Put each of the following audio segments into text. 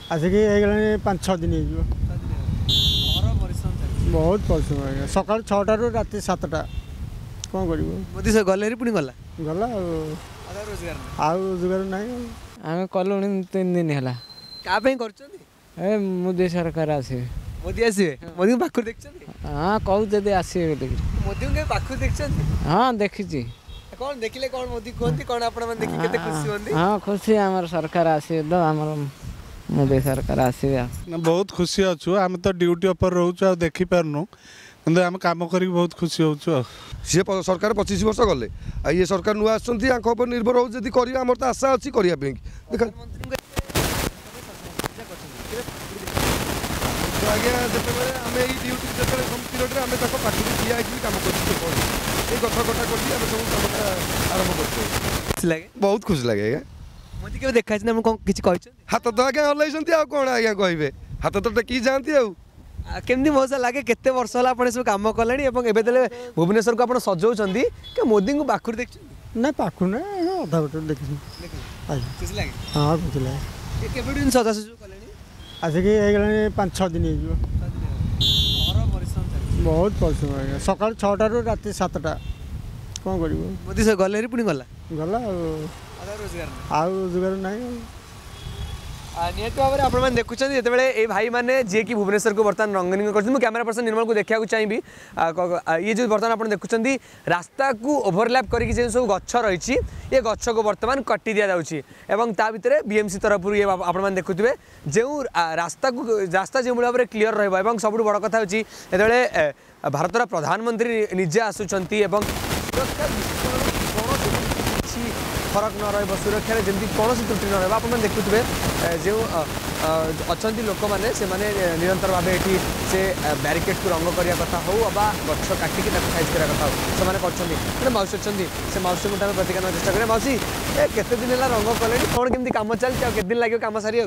आसिक पाँच छः दिन बहुत परिश्रम आज्ञा सका 6टा रू राति 7टा कौन कर मोदी सर गले पुणी गला गला रोजगार ना आम कलु 3 दिन है क्या कर मोदी सरकार आसे मोदी आसवे मोदी पाखु देख हाँ कहते आसवे मोदी के पाखु देख हाँ देखी कौन देखिले कौन मोदी कहते कौन आपण देखिए केते खुशी होंदी हाँ खुशी आमर सरकार आसे तो आमर मोदी सरकार आसवे बहुत खुशी अच्छु आम तो ड्यूटी उपर रोचु देखी पारनु कि आम कम कर बहुत खुशी होचु सी सरकार 25 वर्ष गले ये सरकार नुआ आपर निर्भर हो जदि आम तो आशा अच्छी करने देखा आज्ञा जिते आम ये ड्यूटी जो पीरियड आम पाखी ठिया कम कर कथा कटा कर सब कम आरंभ कर बहुत खुशी लगे आज्ञा मोदी के देखा किसी हाथ तो आज्ञा हल्लाई आ कौन आज्ञा कहे हाथ तो टेकी जाती केमती मजा लगे केते वर्ष होला आपण सब काम कलेनी एवं एबे देले भुवनेश्वर को आपण सजाउछंदी के मोदी को पाखुर देख ना पाखु ना अधा बट देख किस लागे हाँ खुशी लगे ये केबे दिन सजा सजु कलेनी आसिक 5 6 दिन बहुत परिश्रम आज्ञा सका 6टा रू राति 7टा कौन कर मोदी सर गले पुणी गला गला रोजगार ना निहत भाव में आपने देखुं जो ये भाई मैंने जी कि भुवनेश्वर को बर्तमान रंगीन कर कैमेरा पर्सन निर्मल को देखा चाहिए ये जो बर्तमान आप देखुं रास्ता को ओभरलैप करके सब गछ रही ये गछ को बर्तमान कटी दि जाऊँगी ता भितर बीएमसी तरफ ये आपने देखुए जो रास्ता जो भाव में क्लीयर रहा सब बड़ कथा होते भारतर प्रधानमंत्री निजे आसुंच फरक न रही सुरक्षा जमी कौन त्रुटि न रहा आप देखुए जो अच्छा लोक मैंने से निरंतर भाव ये से बैरिकेड को रंग करने कथा हो गछ काटिक साइज करने कथा हो से मौसी अच्छा से मौसी को प्रतिकार चेषा करें मौसी केते दिन है रंग कले कौन केमती कम चलती केत दिन लगे कम सारे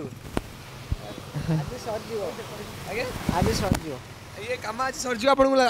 आज सर ये कम आज सरजी आपको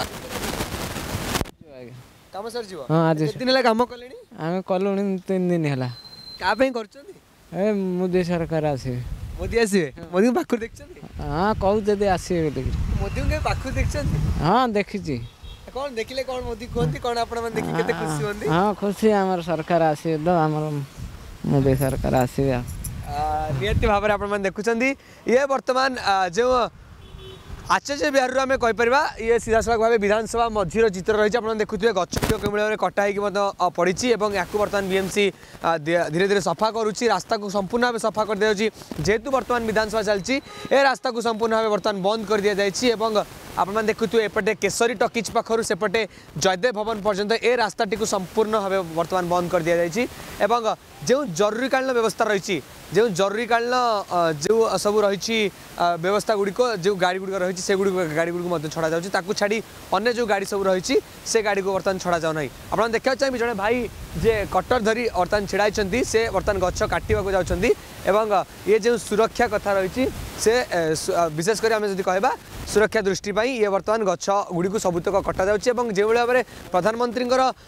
कम सरजी हाँ आज दिन है कम कले आम कलु 3 दिन है क्या कर मोदी सरकार आसे मोदी आसवे मोदी पाखु देख हाँ कहते आसवे मोदी के पाखु देख हाँ देखी कौन देखिले कौन मोदी कहते कौन आपण देखिए केते खुशी होंदी हाँ खुशी आमर सरकार आसवे तो आमर मोदी सरकार आसवे निहत भाव में आप देखुं ये बर्तमान जो आचार्य विहार आम कहीपर ये सीधा सड़क भाव विधानसभा मझीर चित्र रही है देखुए गच भाव कटा हो पड़ी या बर्तमान बीएमसी धीरे धीरे सफा करुच्ची रास्ता को संपूर्ण भाव सफा कर दिया जेहेतु बर्तमान विधानसभा चलती ए रास्ता को संपूर्ण भाव बर्तमान बंद कर दि जाए आपने देखुए एपटे केसरी टकीज पाखर सेपटे जयदेव भवन पर्यंत ए रास्ता टी संपूर्ण भाव बर्तमान बंद कर दि जाए जो जरूरीकालीन व्यवस्था रही जो जरूरीकालीन जो सब रही व्यवस्था गुड़िक जो गाड़ी गुड़िक रही से गाड़ी गुड़िक छड़ा जाऊँगी छाड़ी अन्य जो गाड़ी सब रही से गाड़ी को बर्तमान छड़ा जाऊ ना आप देखा चाहिए जड़े भाई जे कटर धरी बर्तमान छिड़ाई से बर्तमान गछ काटा जाऊँगी ये जो सुरक्षा कथा रही से विशेषकर आम जब कह सुरक्षा दृष्टि ये बर्तमान गछ गुड़ी सबुतक कटा जो भाव में प्रधानमंत्री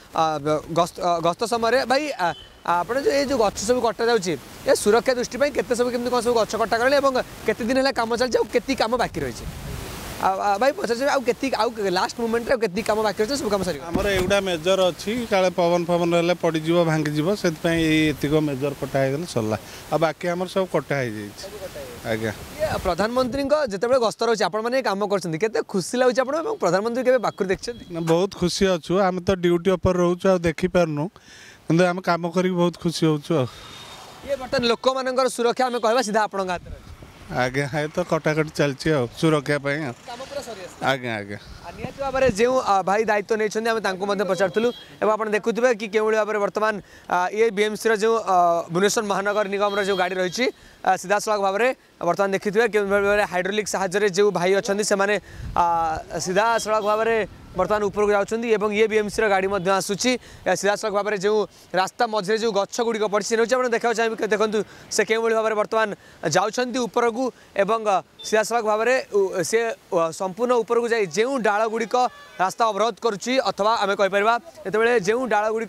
गस्त समय भाई आपने जो ये जो गछ सब कटा जाए सुरक्षा दृष्टि केते सब केमती कौन सब गछ कटा गले केते दिन है कम चलती केती कम बाकी रही भाई पचार लास्ट मोमेंट के कम बाकी रही सब कम सर आमर एगुड़ा मेजर अच्छी काले पवन फवन रहा पड़ज भांगीज से मेजर कटा हो सरला आ बाकी आम सब कटा आज्ञा प्रधानमंत्री जिते गस्त रही आपने कम कर खुशी लगे आप प्रधानमंत्री के पाखु देख बहुत खुशी अच्छु आम तो ड्यूटी उपर रोचु देखी पारनु कि आम कम कर बहुत खुशी होचु ये बर्तमान लोक मान सुरक्षा आम कह सीधा आप आज्ञा ये तो कटाकटी चलती सुरक्षा आज्ञा आज्ञा निहत भाव में जो भाई दायित्व नहीं आम पचारूँ एवं आप देखुए कि क्यों भाव में बर्तमान ये बीएमसी जो भुवनेश्वर महानगर निगम जो गाड़ी रही सीधा सड़क भाव में बर्तमान देखिए क्यों भाव में हाइड्रोलिक साहाय्य जो भाई अच्छा से सीधा सड़क भाव में बर्तमान उपरको जाऊँगी ये बीएमसी गाड़ी आसूसी सीधा सड़क भाव में जो रास्ता मझे जो गछ गुड़िक पड़ी से आप देखा चाहिए देखूँ से क्यों भाव में बर्तमान जाऊँगी ऊपर को एवं सीधा सड़क भाव में से संपूर्ण ऊपर को जाए जो डाल गुड़िक रास्ता अवरोध करुच्ची अथवा आम कहीपर जो डाल गुड़िक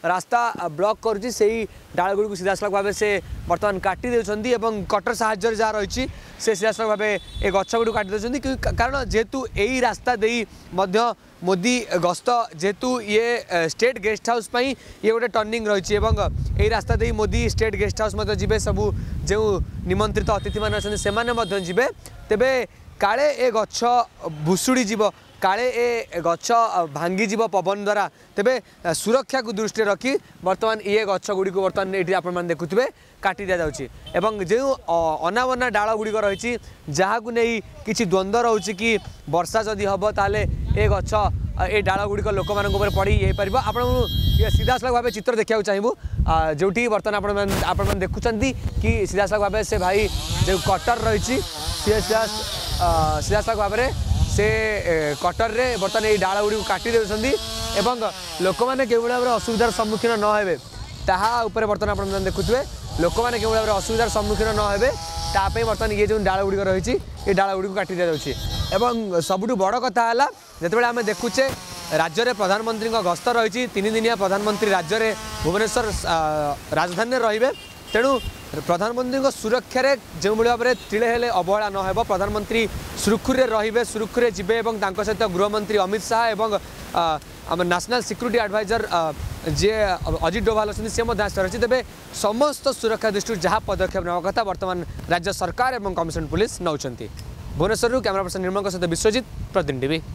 रास्ता ब्लॉक करुच्ची से डाल गुड़ी सीधा सड़क भाव से बर्तमान काटी देउछंदी एवं कटर साहाय्य जहाँ रही से सीधा सड़क भाव ए गछ गुड़ी काटी देउछंदी कारण जेहेतु यही रास्ता दे मोदी गस्त जेहेतु ये स्टेट गेस्ट हाउस ये गोटे टर्निंग रही यही रास्ता दे मोदी स्टेट गेस्ट हाउस जी सबू जो निमंत्रित अतिथि मैंने से जीवे तेबे काले ए गछ भुशुड़ी जीव काले ए गछ भांगी पवन द्वारा तेबे सुरक्षा को दृष्टि रखी बर्तमान ये गछ गुड़ी को बर्तमान ये आप देखुए काटी दि जाऊँगी एवं जो अनावना डाल गुड़िक रही जहाँ को नहीं किसी द्वंद्व रोचे कि वर्षा जदि हम ताले ए गछ ए डाल गुड़िक लोक मान पड़ी ये पार आप सीधा सड़क भाव चित्र देखा चाहबू जो बर्तमान आप देखुं कि सीधा सड़क भाव से भाई जो कटर रही सीधा सड़क भाव से कटर रे बर्तमान ये डाल गुड़ी काटी देउछंदी एवं लोक मैंने के भाव असुविधार सम्मुखीन न हेबे ताहा ऊपर बर्तमान आप देखुए लोक मैंने के भाव असुविधार सम्मुखीन न हेबे तापे बर्तमान ये जो डाल गुड़ी रही ये डाल गुड़ी काटी दि जाउछि एवं सबुठु बड़ कथा है जितेबाला आम देखुचे राज्य में प्रधानमंत्री गस्त रही 3 दिनिया प्रधानमंत्री राज्य में भुवनेश्वर राजधानी रे तेणु प्रधानमंत्री सुरक्षा जो भाव में तिले हेले अवहेला न हो प्रधानमंत्री सुरखुरे रे सुरखुरे जीवे और सहित गृहमंत्री अमित शाह और आम national security adviser ji Ajit Doval अच्छे सी रही तेज समस्त सुरक्षा दृष्टि जहाँ पदक्षेप ना कथा बर्तमान राज्य सरकार और कमिशन पुलिस नौकरी भुवनेश्वर कैमरा पर्सन निर्मल सहित विश्वजित प्रतिनिधि टीवी।